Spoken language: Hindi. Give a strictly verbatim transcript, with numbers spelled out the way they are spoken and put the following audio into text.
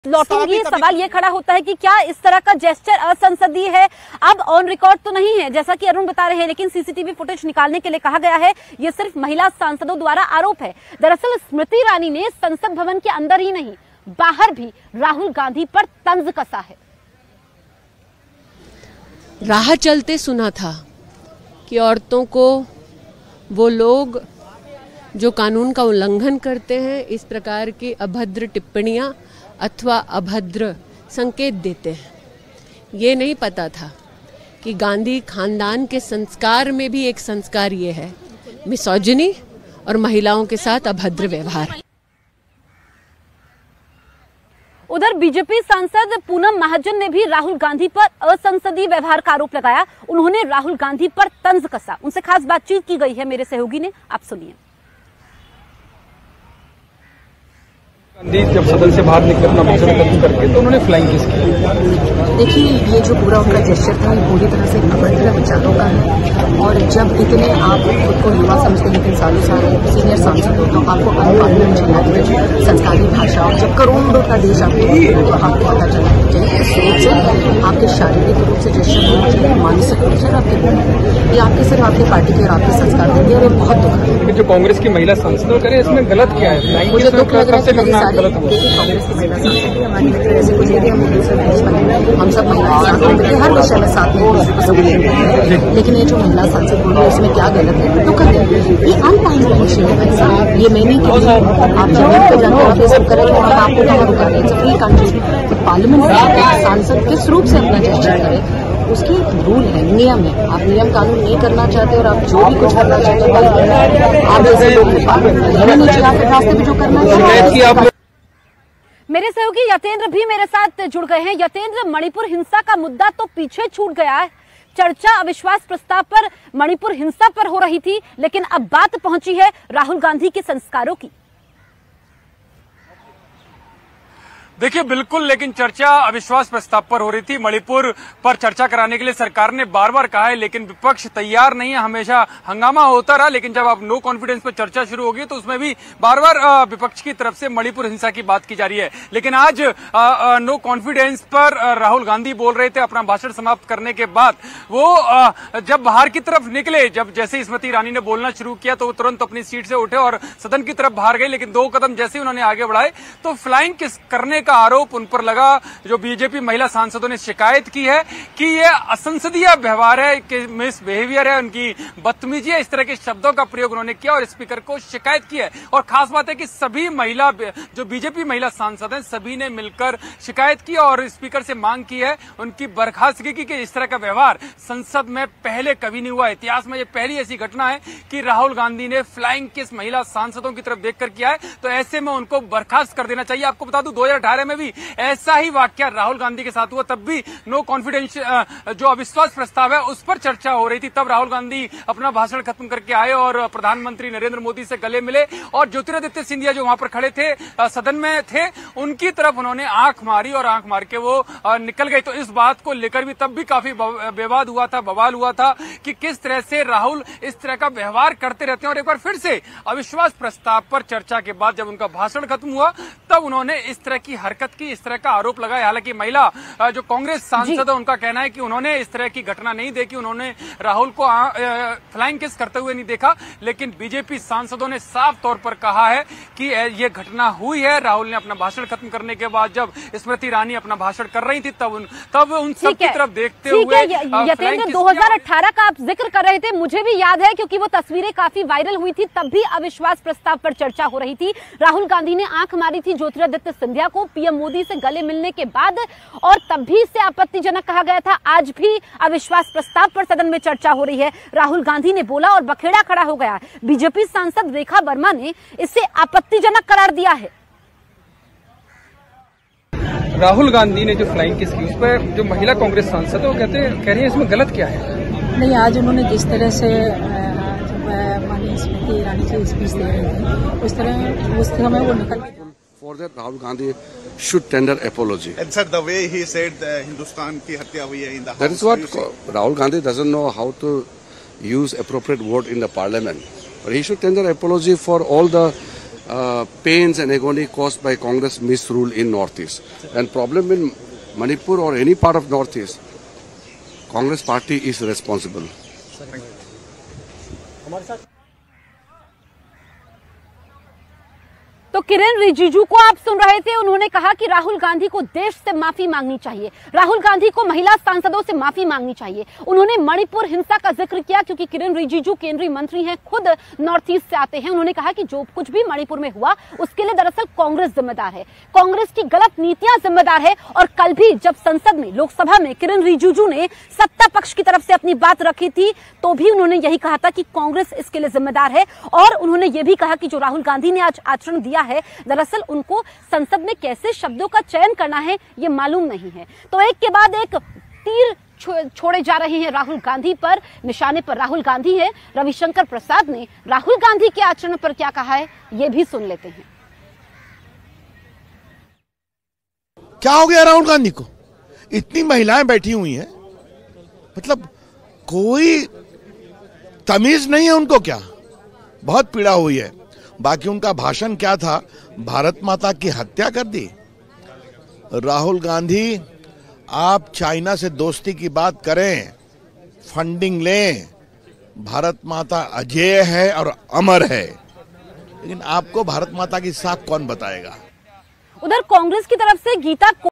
लौटूंगी। सवाल ये खड़ा होता है कि क्या इस तरह का जेस्चर असंसदीय है? अब ऑन रिकॉर्ड तो नहीं है जैसा कि अरुण बता रहे हैं, लेकिन सीसीटीवी फुटेज निकालने के लिए कहा गया है। ये सिर्फ महिला सांसदों द्वारा आरोप है। दरअसल स्मृति ईरानी ने संसद भवन के अंदर ही नहीं बाहर भी राहुल गांधी पर तंज कसा है। राह चलते सुना था कि औरतों को वो लोग जो कानून का उल्लंघन करते हैं इस प्रकार की अभद्र टिप्पणियां अथवा अभद्र संकेत देते हैं। ये नहीं पता था कि गांधी खानदान के संस्कार में भी एक संस्कार ये है मिसोजिनी और महिलाओं के साथ अभद्र व्यवहार। उधर बीजेपी सांसद पूनम महाजन ने भी राहुल गांधी पर असंसदीय व्यवहार का आरोप लगाया। उन्होंने राहुल गांधी पर तंज कसा। उनसे खास बातचीत की गई है मेरे सहयोगी ने, आप सुनिए। गांधी जब सदन से बाहर निकले अपना भाषण खत्म करके तो उन्होंने फ्लाइंग किस की। देखिए, ये जो पूरा उनका जेस्चर था ये पूरी तरह से अभद्र विचारों का है। और जब इतने आप खुद को युवा समझते हैं लेकिन सालों साल सीनियर सांसद हो तो आपको अनुपालन चलना चाहिए संस्कारी भाषा। और जब करोड़ों का देश आपको तो आपको पता चलना चाहिए इस सोच से आपके शारीरिक रूप से जेस्चर होना चाहिए, मानसिक रूप से आपके ये आपके सिर्फ आपकी पार्टी के और आपके संस्कार देंगे। और ये बहुत दुख है। जो कांग्रेस की महिला सांसद करें इसमें गलत क्या है? मुझे दुख लग रहा है कि मेरी सारी देखिए कांग्रेस की महिला सांसद हमारी मित्र ऐसे कुछ एरिया में हम सब महिलाएं साथ में मिलकर हर विषय में साथ में, लेकिन ये जो महिला सांसद बोली उसमें क्या गलत है? दुख है। ये अनपार्लियामेंट्री विषय है भाई साहब। ये मैंने कि आप जमीन पर जाकर आप ये सब करें तो हम आपको कहाँ रुका रहे हैं? It's a free country. तो पार्लियामेंट में सांसद किस रूप से अपना जेस्चर करे उसकी रूल है, नियम है। आप नियम कानून नहीं करना चाहते और आप जो भी कुछ करना चाहते हो आप ऐसे लोग रास्ते में जो करना चाहिए। मेरे सहयोगी यतेंद्र भी मेरे साथ जुड़ गए हैं। यतेंद्र, मणिपुर हिंसा का मुद्दा तो पीछे छूट गया है। चर्चा अविश्वास प्रस्ताव पर मणिपुर हिंसा पर हो रही थी, लेकिन अब बात पहुंची है राहुल गांधी के संस्कारों की। देखिए बिल्कुल, लेकिन चर्चा अविश्वास प्रस्ताव पर हो रही थी। मणिपुर पर चर्चा कराने के लिए सरकार ने बार बार कहा है, लेकिन विपक्ष तैयार नहीं है। हमेशा हंगामा होता रहा, लेकिन जब अब नो कॉन्फिडेंस पर चर्चा शुरू होगी तो उसमें भी बार बार विपक्ष की तरफ से मणिपुर हिंसा की बात की जा रही है। लेकिन आज आ, आ, नो कॉन्फिडेंस पर राहुल गांधी बोल रहे थे अपना भाषण समाप्त करने के बाद। वो आ, जब बाहर की तरफ निकले, जब जैसे स्मृति ईरानी ने बोलना शुरू किया तो वो तुरंत अपनी सीट से उठे और सदन की तरफ बाहर गए। लेकिन दो कदम जैसे ही उन्होंने आगे बढ़ाए तो फ्लाइंग किस करने आरोप उन पर लगा। जो बीजेपी महिला सांसदों ने शिकायत की है कि यह असंसदीय व्यवहार है, कि मिस बिहेवियर है, उनकी बदतमीजी है, इस तरह के शब्दों का प्रयोग उन्होंने किया और स्पीकर को शिकायत की है। और खास बात है कि सभी महिला जो बीजेपी महिला सांसद हैं सभी ने मिलकर शिकायत की और स्पीकर से मांग की है उनकी बर्खास्तगी की। कि इस तरह का व्यवहार संसद में पहले कभी नहीं हुआ। इतिहास में यह पहली ऐसी घटना है कि राहुल गांधी ने फ्लाइंग किस महिला सांसदों की तरफ देखकर किया है, तो ऐसे में उनको बर्खास्त कर देना चाहिए। आपको बता दूं दो हजार अठारह में भी ऐसा ही वाकया राहुल गांधी के साथ हुआ। तब भी नो कॉन्फिडेंस जो अविश्वास प्रस्ताव है उस पर चर्चा हो रही थी। तब राहुल गांधी अपना भाषण खत्म करके आए और प्रधानमंत्री नरेंद्र मोदी से गले मिले और ज्योतिरादित्य सिंधिया जो वहां पर खड़े थे सदन में थे उनकी तरफ उन्होंने आंख मारी और आंख मार के वो निकल गए। तो इस बात को लेकर भी तब भी काफी विवाद हुआ था, बवाल हुआ था कि किस तरह से राहुल इस तरह का व्यवहार करते रहते हैं। और एक बार फिर से अविश्वास प्रस्ताव पर चर्चा के बाद जब उनका भाषण खत्म हुआ तब उन्होंने इस तरह की हरकत की, इस तरह का आरोप लगाया। हालांकि महिला जो कांग्रेस सांसद है उनका कहना है कि उन्होंने इस तरह की घटना नहीं देखी, उन्होंने राहुल को फ्लाइंग किस करते हुए नहीं देखा। लेकिन बीजेपी सांसदों ने साफ तौर पर कहा है कि यह घटना हुई है। राहुल ने अपना भाषण खत्म करने के बाद जब स्मृति ईरानी अपना भाषण कर रही थी तब उन तब उन सब की तरफ देखते हुए यतेंद्र दो हजार अठारह का आप जिक्र कर रहे थे, मुझे भी याद है क्योंकि वो तस्वीरें काफी वायरल हुई थी। तब भी अविश्वास प्रस्ताव पर चर्चा हो रही थी। राहुल गांधी ने आंख मारी थी ज्योतिरादित्य सिंधिया को पीएम मोदी से गले मिलने के बाद और तब भी इसे आपत्तिजनक कहा गया था। आज भी अविश्वास प्रस्ताव पर सदन में चर्चा हो रही है। राहुल गांधी ने बोला और बखेड़ा खड़ा हो गया। बीजेपी सांसद रेखा वर्मा ने इसे आपत्तिजनक करार दिया है। राहुल गांधी ने जो फ्लाइंग किस की उस पर जो महिला कांग्रेस सांसद है वो कहते हैं कह रही है इसमें गलत क्या है? नहीं, आज उन्होंने जिस तरह से माननीय स्मृति ईरानी जी स्पीच दे रही थी उस तरह उस समय वो निकल For that, Rahul Gandhi should tender apology. And sir, the way he said uh, Hindustan की हत्या हुई है in the house. That is what Rahul Gandhi doesn't know how to use appropriate word in the parliament. But he should tender apology for all the uh, pains and agony caused by Congress misrule in Northeast. And problem in Manipur or any part of Northeast, Congress party is responsible. तो किरेन रिजिजू को आप सुन रहे थे। उन्होंने कहा कि राहुल गांधी को देश से माफी मांगनी चाहिए, राहुल गांधी को महिला सांसदों से माफी मांगनी चाहिए। उन्होंने मणिपुर हिंसा का जिक्र किया क्योंकि किरेन रिजिजू केंद्रीय मंत्री हैं, खुद नॉर्थ ईस्ट से आते हैं। उन्होंने कहा कि जो कुछ भी मणिपुर में हुआ उसके लिए दरअसल कांग्रेस जिम्मेदार है, कांग्रेस की गलत नीतियां जिम्मेदार है। और कल भी जब संसद में, लोकसभा में किरेन रिजिजू ने सत्ता पक्ष की तरफ से अपनी बात रखी थी तो भी उन्होंने यही कहा था कि कांग्रेस इसके लिए जिम्मेदार है। और उन्होंने ये भी कहा कि जो राहुल गांधी ने आज आचरण दिया है, दरअसल उनको संसद में कैसे शब्दों का चयन करना है ये मालूम नहीं है। तो एक के बाद एक तीर छो, छोड़े जा रहे हैं राहुल गांधी पर। निशाने पर राहुल गांधी है। रविशंकर प्रसाद ने राहुल गांधी के आचरण पर क्या कहा है ये भी सुन लेते हैं। क्या हो गया राहुल गांधी को? इतनी महिलाएं बैठी हुई हैं, मतलब कोई तमीज नहीं है उनको क्या? बहुत पीड़ा हुई है। बाकी उनका भाषण क्या था? भारत माता की हत्या कर दी। राहुल गांधी, आप चाइना से दोस्ती की बात करें, फंडिंग लें, भारत माता अजेय है और अमर है, लेकिन आपको भारत माता की साख कौन बताएगा? उधर कांग्रेस की तरफ से गीता